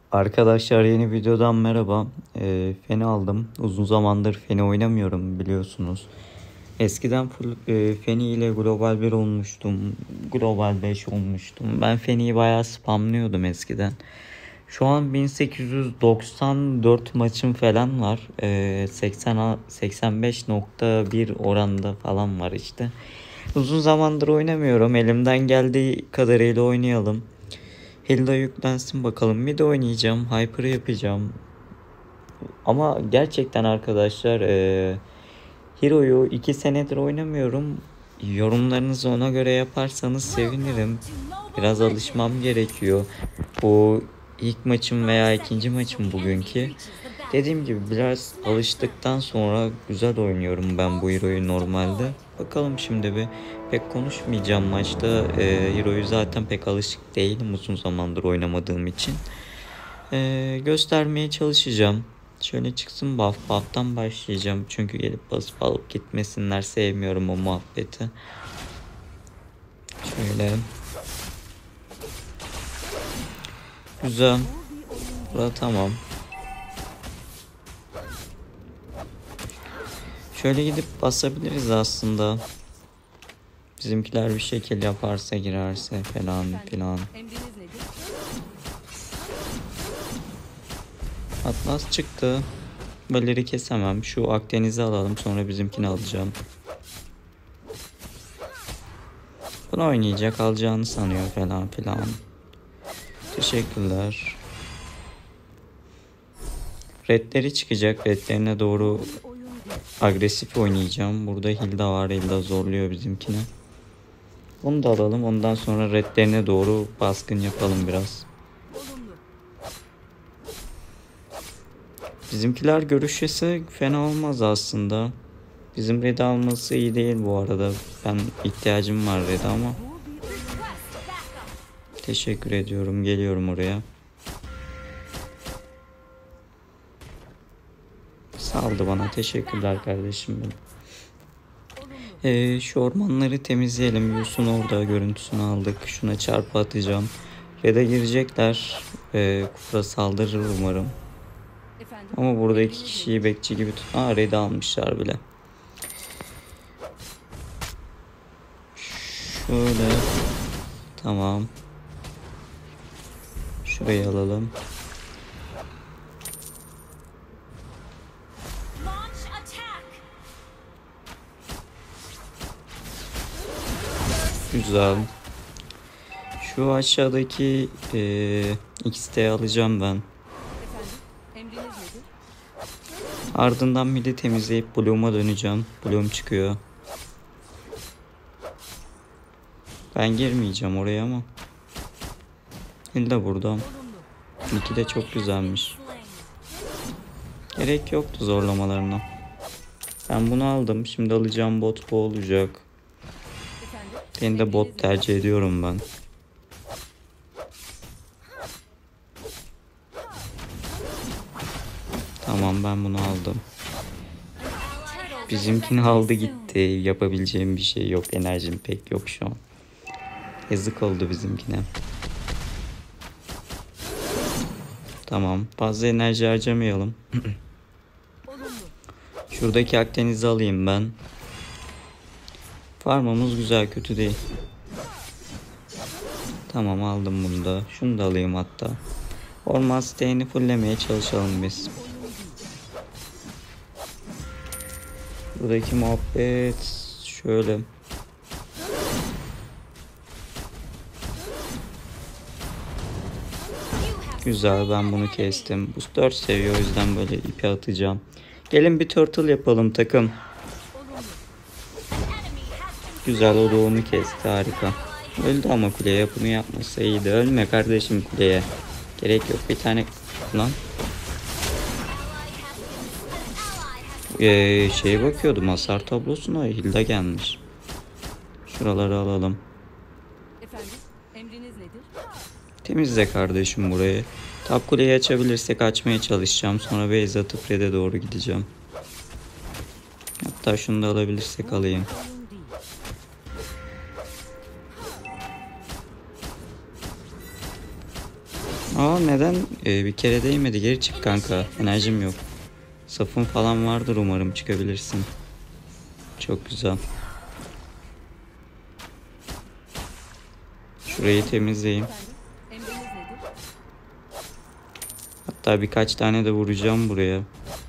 Arkadaşlar yeni videodan merhaba. Feni aldım. Uzun zamandır Feni oynamıyorum biliyorsunuz. Eskiden full Feni ile Global 1 olmuştum. Global 5 olmuştum. Ben Feni'yi bayağı spamlıyordum eskiden. Şu an 1894 maçım falan var. 85.1 oranda falan var işte. Uzun zamandır oynamıyorum. Elimden geldiği kadarıyla oynayalım. Hilda yüklensin bakalım. Mid oynayacağım. Hyper yapacağım. Ama gerçekten arkadaşlar Hero'yu 2 senedir oynamıyorum. Yorumlarınızı ona göre yaparsanız sevinirim. Biraz alışmam gerekiyor. Bu ilk maçım veya ikinci maçım bugünkü. Dediğim gibi biraz alıştıktan sonra güzel oynuyorum ben bu Hero'yu normalde. Bakalım şimdi bir pek konuşmayacağım maçta. Hero'yu zaten pek alışık değilim uzun zamandır oynamadığım için. Göstermeye çalışacağım. Şöyle çıksın buff'tan başlayacağım. Çünkü gelip basıp alıp gitmesinler. Sevmiyorum o muhabbeti. Şöyle. Güzel. Burada tamam. Şöyle gidip basabiliriz aslında. Bizimkiler bir şekil yaparsa girerse falan filan. Atlas çıktı. Baleri kesemem. Şu Akdeniz'i alalım, sonra bizimkini alacağım. Bunu oynayacak, alacağını sanıyor falan filan. Teşekkürler. Redleri çıkacak. Redlerine doğru agresif oynayacağım. Burada Hilda var. Hilda zorluyor bizimkini. Onu da alalım. Ondan sonra redlerine doğru baskın yapalım biraz. Bizimkiler görüşesi fena olmaz aslında. Bizim red alması iyi değil bu arada. Ben ihtiyacım var red ama. Teşekkür ediyorum. Geliyorum oraya. Saldı bana. Teşekkürler kardeşim benim. Şu ormanları temizleyelim. Yusun orada görüntüsünü aldık. Şuna çarpı atacağım. Red'e girecekler. Kufra saldırır umarım. Ama burada iki kişiyi bekçi gibi tut. Red'i almışlar bile. Şöyle. Tamam. Şurayı alalım. Güzel. Şu aşağıdaki X'te alacağım ben. Ardından mid'i temizleyip Bloom'a döneceğim. Bloom çıkıyor. Ben girmeyeceğim oraya ama. Hilda burada. Niki de çok güzelmiş. Gerek yoktu zorlamalarına. Ben bunu aldım. Şimdi alacağım bot bu olacak. Beni de bot tercih ediyorum ben. Tamam, ben bunu aldım. Bizimkini aldı gitti. Yapabileceğim bir şey yok. Enerjim pek yok şu an. Yazık oldu bizimkine. Tamam. Fazla enerji harcamayalım. Şuradaki Akdeniz'i alayım ben. Farmımız güzel, kötü değil. Tamam, aldım bunu da. Şunu da alayım hatta. Orman steyini fulllemeye çalışalım biz. Buradaki muhabbet şöyle. Güzel, ben bunu kestim. Bu 4 seviye, o yüzden böyle ipi atacağım. Gelin bir turtle yapalım takım. Güzel, o da onu kesti, harika. Öldü ama kuleye, bunu yapmasa iyiydi. Ölme kardeşim kuleye. Gerek yok, bir tane lan. Şeye bakıyordum, hasar tablosuna Hilda gelmiş. Şuraları alalım. Temizle kardeşim burayı. Top kuleyi açabilirsek açmaya çalışacağım. Sonra base atıp red'e doğru gideceğim. Hatta şunu da alabilirsek alayım. Aa neden? Bir kere değmedi. Geri çık kanka. Enerjim yok. Safın falan vardır umarım, çıkabilirsin. Çok güzel. Şurayı temizleyeyim. Hatta birkaç tane de vuracağım buraya.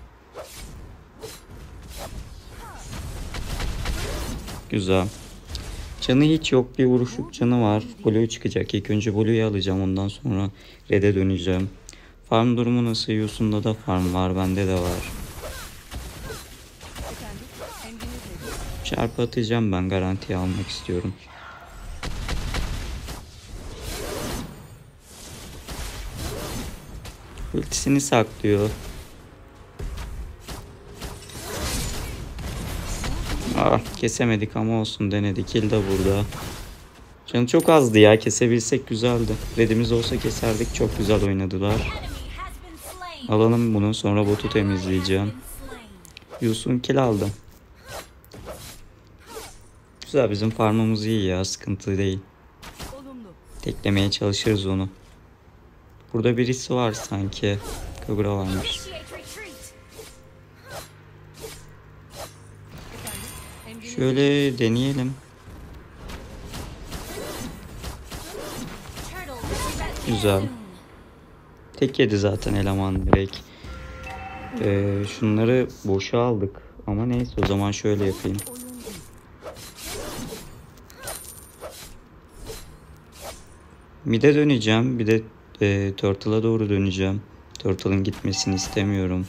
Güzel. Canı hiç yok, bir vuruşluk canı var. Blue çıkacak. İlk önce Blue'yu alacağım, ondan sonra Red'e döneceğim. Farm durumu nasıl? Yusun'da da farm var, bende de var. Çarpı atacağım, ben garantiye almak istiyorum. Ultisini saklıyor. Kesemedik ama olsun, denedik. Kill de burada. Canı çok azdı ya, kesebilsek güzeldi. Red'imiz olsa keserdik, çok güzel oynadılar. Alalım bunu, sonra botu temizleyeceğim. Yusun kill aldı. Güzel, bizim farmımız iyi ya, sıkıntı değil. Teklemeye çalışırız onu. Burada birisi var sanki. Kagura varmış. Şöyle deneyelim. Güzel. Tek yedi zaten eleman direkt. Şunları boşa aldık. Ama neyse, o zaman şöyle yapayım. Mid'e döneceğim. Bir de Turtle'a doğru döneceğim. Turtle'ın gitmesini istemiyorum.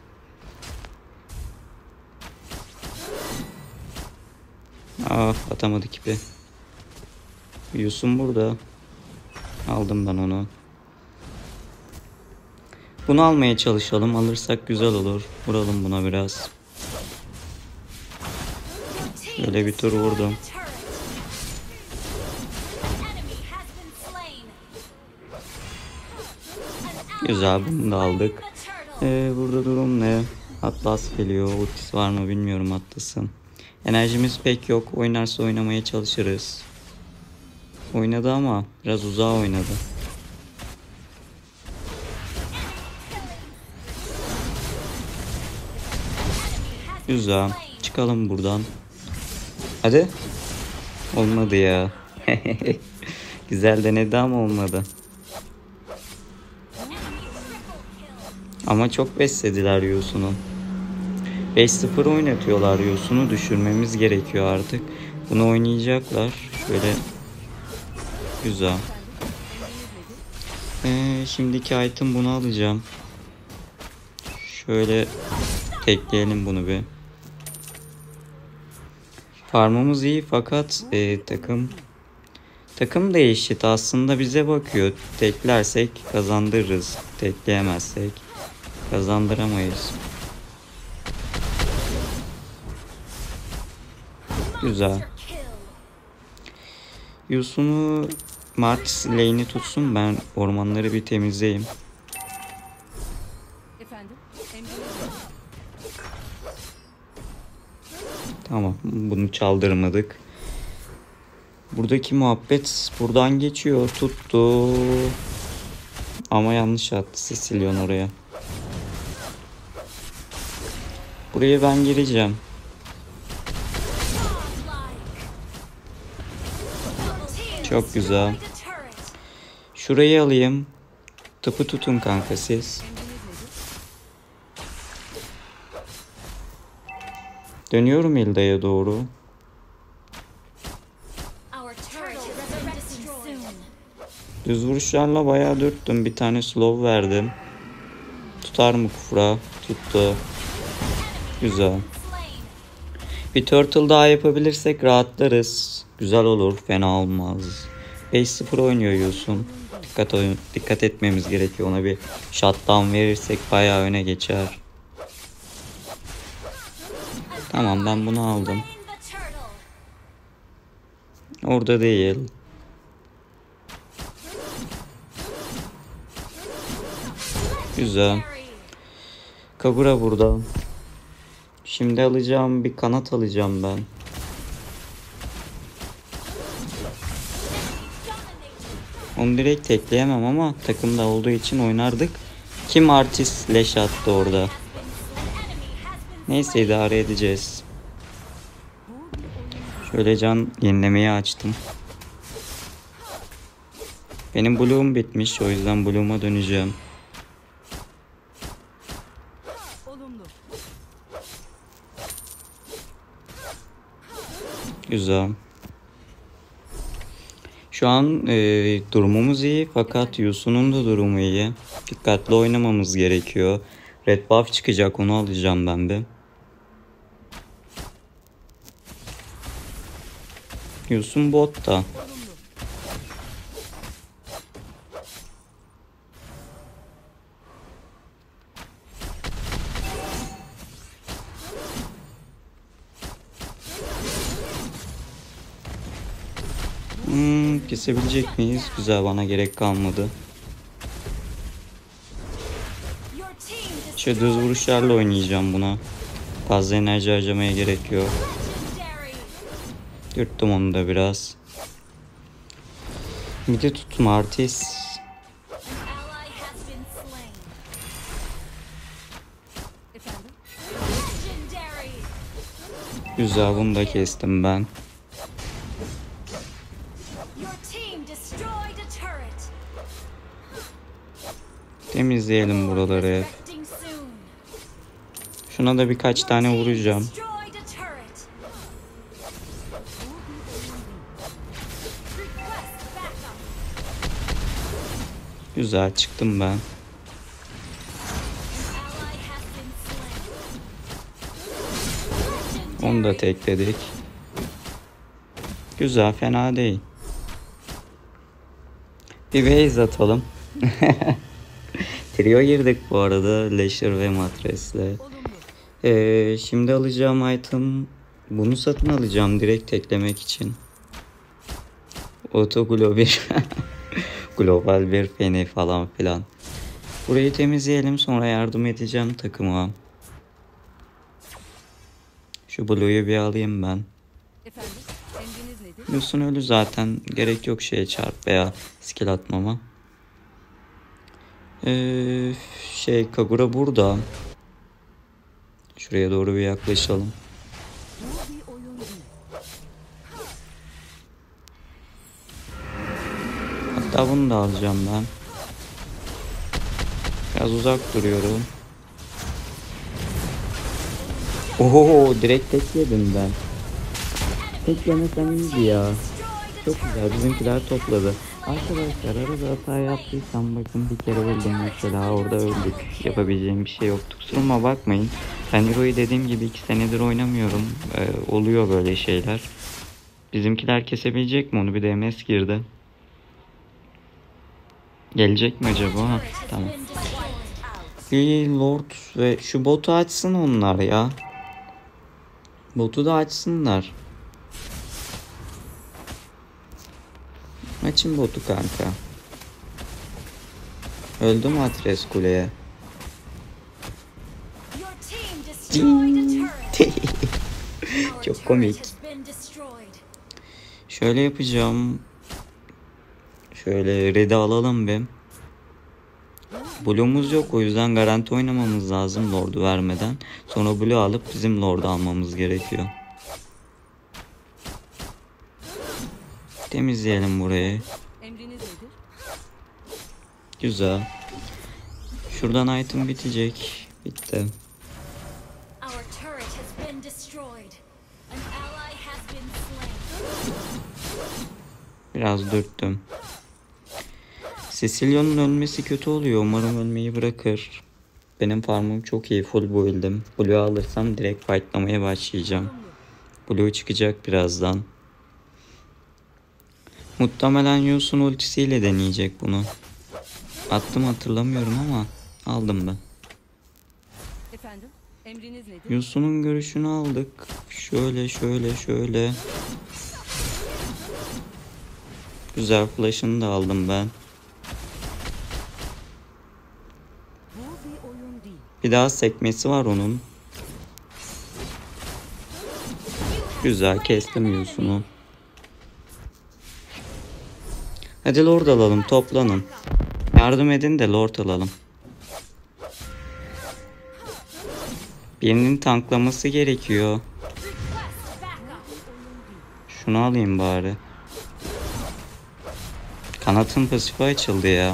Atamadık ipi. Yusun burada. Aldım ben onu. Bunu almaya çalışalım. Alırsak güzel olur. Vuralım buna biraz. Böyle bir tur vurdum. Güzel, bunu da aldık. Burada durum ne? Atlas geliyor. Ultisi var mı bilmiyorum Atlas'ın. Enerjimiz pek yok. Oynarsa oynamaya çalışırız. Oynadı ama biraz uzağa oynadı. Güzel. Çıkalım buradan. Hadi. Olmadı ya. Güzel denedi ama olmadı. Ama çok beslediler Yusun'u. 5-0 oynatıyorlar Yusun'u. Düşürmemiz gerekiyor artık. Bunu oynayacaklar. Şöyle. Güzel. Şimdiki item, bunu alacağım. Şöyle tekleyelim bunu bir. Farmımız iyi fakat takım da eşit aslında, bize bakıyor. Teklersek kazandırırız. Tekleyemezsek kazandıramayız. Güzel. Yusun'u Martis lane'i tutsun, ben ormanları bir temizleyeyim. Tamam, bunu çaldırmadık. Buradaki muhabbet buradan geçiyor. Tuttu. Ama yanlış attı Cecilion oraya. Buraya ben gireceğim. Çok güzel. Şurayı alayım. Tıpı tutun kanka siz. Dönüyorum Hilda'ya doğru. Düz vuruşlarla bayağı dürttüm. Bir tane slow verdim. Tutar mı Kufra? Tuttu. Güzel. Bir turtle daha yapabilirsek rahatlarız. Güzel olur. Fena olmaz. 5-0 oynuyor Yusun. Dikkat etmemiz gerekiyor. Ona bir shutdown verirsek bayağı öne geçer. Tamam, ben bunu aldım. Orada değil. Güzel. Kagura burada. Şimdi alacağım bir kanat alacağım ben. Onu direkt tekleyemem ama takımda olduğu için oynardık. Kim artist leş attı orada. Neyse idare edeceğiz. Şöyle can yenilemeyi açtım. Benim Blue'um bitmiş. O yüzden Blue'uma döneceğim. Güzel. Şu an durumumuz iyi fakat Yusu'nun da durumu iyi. Dikkatli oynamamız gerekiyor. Red buff çıkacak, onu alacağım ben de. Yusun botta. Kesebilecek miyiz? Güzel, bana gerek kalmadı. Şöyle düz vuruşlarla oynayacağım buna. Fazla enerji harcamaya gerek yok. Yırttım onu da biraz. Bir de tutma artist. Güzel, bunu da kestim ben. Temizleyelim buraları. Şuna da birkaç tane vuracağım. Güzel, çıktım ben. Onu da tekledik. Güzel, fena değil. Bir base atalım. Trio girdik bu arada Lasher ve Matres'le. Şimdi alacağım item, bunu satın alacağım direkt teklemek için. Auto Global Global bir feni falan filan. Burayı temizleyelim, sonra yardım edeceğim takıma. Şu Blue'yu bir alayım ben. Yusun ölü zaten, gerek yok şeye çarp veya skill atmama. Kagura burada. Şuraya doğru bir yaklaşalım. Hatta bunu da alacağım ben. Biraz uzak duruyorum. Oho, direkt tek yedim ben. Tek yemesem iyiydi ya. Çok güzel, bizimkiler topladı. Arkadaşlar arada hata yaptıysam bakın, bir kere öldüm mesela, orada öldük. Yapabileceğim bir şey yoktu. Kusuruma bakmayın. Ben Hero'yu dediğim gibi 2 senedir oynamıyorum. Oluyor böyle şeyler. Bizimkiler kesebilecek mi onu? Bir de MS girdi. Gelecek mi acaba? Ha, tamam. Bir Lord ve şu botu açsın onlar ya. Botu da açsınlar. Açın botu kanka. Öldü mü Atres kuleye? Çok komik. Şöyle yapacağım. Şöyle red'i alalım bir. Blue'umuz yok, o yüzden garanti oynamamız lazım Lord'u vermeden. Sonra Blue alıp bizim Lord'u almamız gerekiyor. Temizleyelim burayı. Güzel. Şuradan item bitecek. Bitti. Biraz dürttüm. Cecilion'un ölmesi kötü oluyor. Umarım ölmeyi bırakır. Benim farmım çok iyi. Full build'im. Blue alırsam direkt fightlamaya başlayacağım. Blue çıkacak birazdan. Muhtemelen Yusun ultisiyle deneyecek bunu. Attım hatırlamıyorum ama aldım ben. Yusun'un görüşünü aldık. Şöyle. Güzel, flash'ını da aldım ben. Bir daha sekmesi var onun. Güzel, kestim Yusun'u. Hadi lord alalım, toplanın. Yardım edin de lord alalım. Birinin tanklaması gerekiyor. Şunu alayım bari. Kanatın pasifi açıldı ya.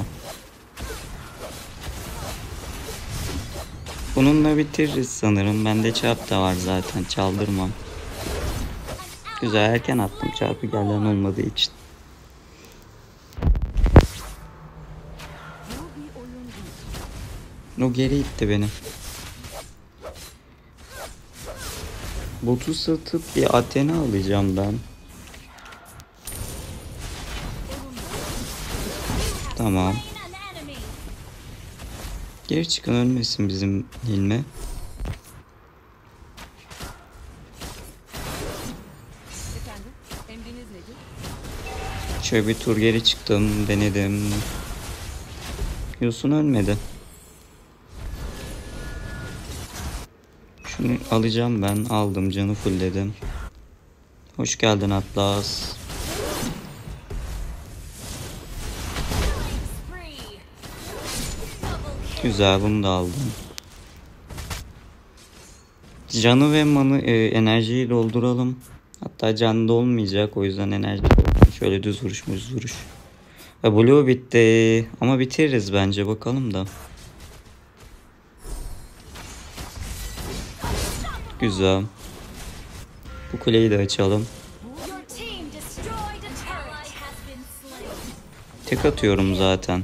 Bununla bitiririz sanırım. Bende çarp da var zaten. Çaldırmam. Güzel, erken attım çarpı gelen olmadığı için. O geri itti beni. Botu satıp bir Athena alacağım ben. Tamam. Geri çıkın, ölmesin bizim Hilmi. Şöyle bir tur geri çıktım, denedim. Yosun ölmedi. Şunu alacağım ben. Aldım, canı fullledim. Hoş geldin Atlas. Güzel, bunu da aldım. Canı ve enerjiyi dolduralım. Hatta canı da olmayacak, o yüzden enerji dolduralım. Şöyle düz vuruş. Blue bitti ama bitiririz bence, bakalım da. Güzel. Bu kuleyi de açalım. Tek atıyorum zaten.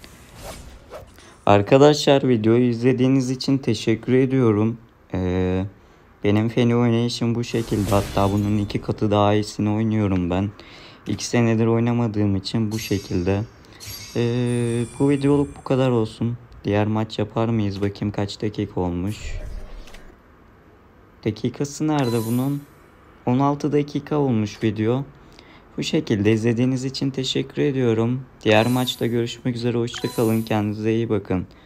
Arkadaşlar, videoyu izlediğiniz için teşekkür ediyorum. Benim Feni oynayışım bu şekilde. Hatta bunun 2 katı daha iyisini oynuyorum ben. 2 senedir oynamadığım için bu şekilde. Bu videoluk bu kadar olsun. Diğer maç yapar mıyız? Bakayım kaç dakika olmuş. Dakikası nerede bunun? 16 dakika olmuş video. Bu şekilde izlediğiniz için teşekkür ediyorum. Diğer maçta görüşmek üzere. Hoşça kalın. Kendinize iyi bakın.